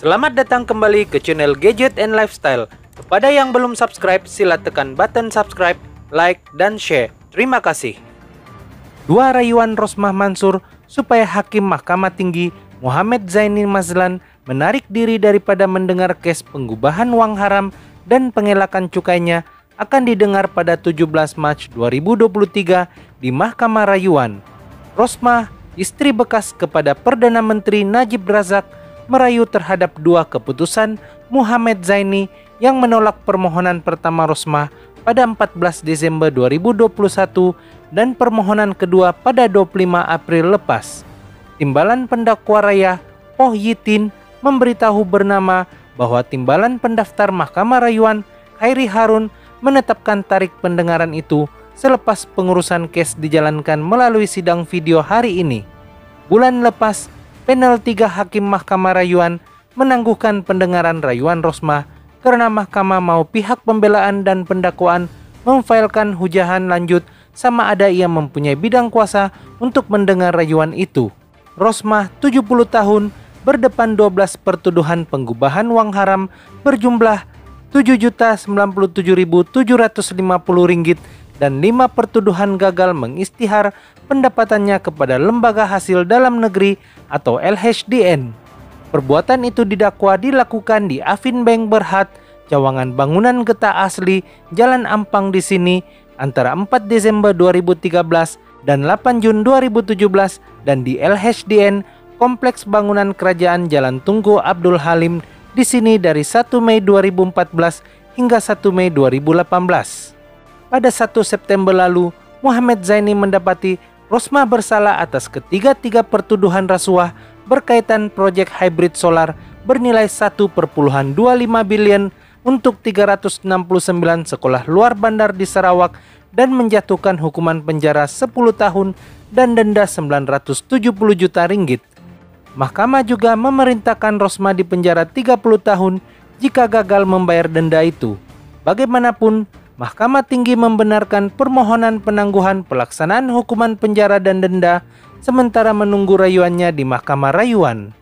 Selamat datang kembali ke channel Gadget and Lifestyle. Kepada yang belum subscribe, sila tekan button subscribe, like, dan share. Terima kasih. Dua rayuan Rosmah Mansur supaya Hakim Mahkamah Tinggi Muhammad Zaini Mazlan menarik diri daripada mendengar kes penggubahan uang haram dan pengelakan cukainya akan didengar pada 17 Maret 2023 di Mahkamah Rayuan. Rosmah, istri bekas kepada Perdana Menteri Najib Razak, merayu terhadap dua keputusan Muhammad Zaini yang menolak permohonan pertama Rosmah pada 14 Desember 2021 dan permohonan kedua pada 25 April lepas. Timbalan pendakwa raya Oh Yitin memberitahu bernama bahwa timbalan pendaftar Mahkamah Rayuan Khairi Harun menetapkan tarik pendengaran itu selepas pengurusan kes dijalankan melalui sidang video hari ini. Bulan lepas, panel 3 Hakim Mahkamah Rayuan menangguhkan pendengaran rayuan Rosmah karena mahkamah mau pihak pembelaan dan pendakwaan memfailkan hujahan lanjut sama ada ia mempunyai bidang kuasa untuk mendengar rayuan itu. Rosmah, 70 tahun, berdepan 12 pertuduhan penggubahan uang haram berjumlah Rp7.097.750 dan 5 pertuduhan gagal mengistihar pendapatannya kepada Lembaga Hasil Dalam Negeri atau LHDN. Perbuatan itu didakwa dilakukan di Afin Bank Berhad, Cawangan Bangunan Geta Asli, Jalan Ampang di sini antara 4 Desember 2013 dan 8 Jun 2017 dan di LHDN Kompleks Bangunan Kerajaan Jalan Tunggu Abdul Halim di sini dari 1 Mei 2014 hingga 1 Mei 2018. Pada 1 September lalu, Muhammad Zaini mendapati Rosmah bersalah atas ketiga-tiga pertuduhan rasuah berkaitan proyek hybrid solar bernilai 1,25 bilion untuk 369 sekolah luar bandar di Sarawak dan menjatuhkan hukuman penjara 10 tahun dan denda 970 juta ringgit. Mahkamah juga memerintahkan Rosmah dipenjara 30 tahun jika gagal membayar denda itu. Bagaimanapun, Mahkamah Tinggi membenarkan permohonan penangguhan pelaksanaan hukuman penjara dan denda sementara menunggu rayuannya di Mahkamah Rayuan.